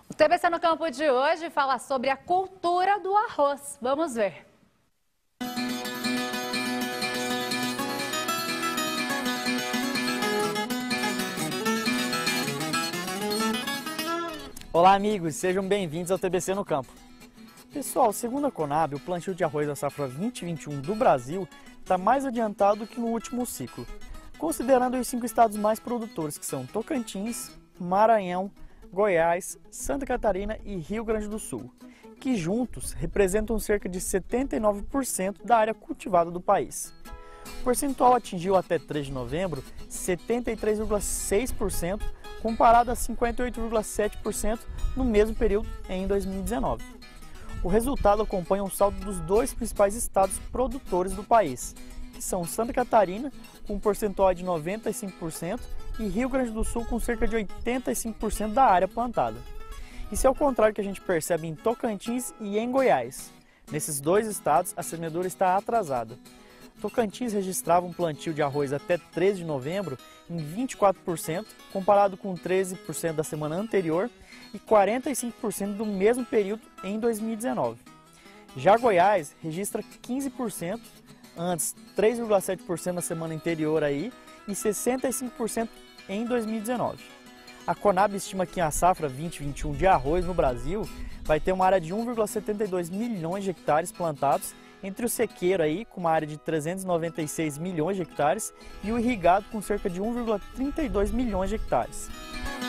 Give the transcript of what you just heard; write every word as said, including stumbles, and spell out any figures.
O T B C no Campo de hoje fala sobre a cultura do arroz. Vamos ver. Olá amigos, sejam bem-vindos ao T B C no Campo. Pessoal, segundo a Conab, o plantio de arroz da safra vinte e vinte e um do Brasil está mais adiantado que no último ciclo, considerando os cinco estados mais produtores, que são Tocantins, Maranhão, Goiás, Santa Catarina e Rio Grande do Sul, que juntos representam cerca de setenta e nove por cento da área cultivada do país. O percentual atingiu até três de novembro setenta e três vírgula seis por cento, comparado a cinquenta e oito vírgula sete por cento no mesmo período em dois mil e dezenove. O resultado acompanha o saldo dos dois principais estados produtores do país, que são Santa Catarina, com um percentual de noventa e cinco por cento, e Rio Grande do Sul, com cerca de oitenta e cinco por cento da área plantada. Isso é o contrário que a gente percebe em Tocantins e em Goiás. Nesses dois estados, a semeadura está atrasada. Tocantins registrava um plantio de arroz até treze de novembro em vinte e quatro por cento, comparado com treze por cento da semana anterior e quarenta e cinco por cento do mesmo período em dois mil e dezenove. Já Goiás registra quinze por cento, antes três vírgula sete por cento na semana anterior aí, e sessenta e cinco por cento em dois mil e dezenove. A Conab estima que a safra vinte e vinte e um de arroz no Brasil vai ter uma área de um vírgula setenta e dois milhões de hectares plantados, entre o sequeiro aí, com uma área de trezentos e noventa e seis milhões de hectares, e o irrigado com cerca de um vírgula trinta e dois milhões de hectares.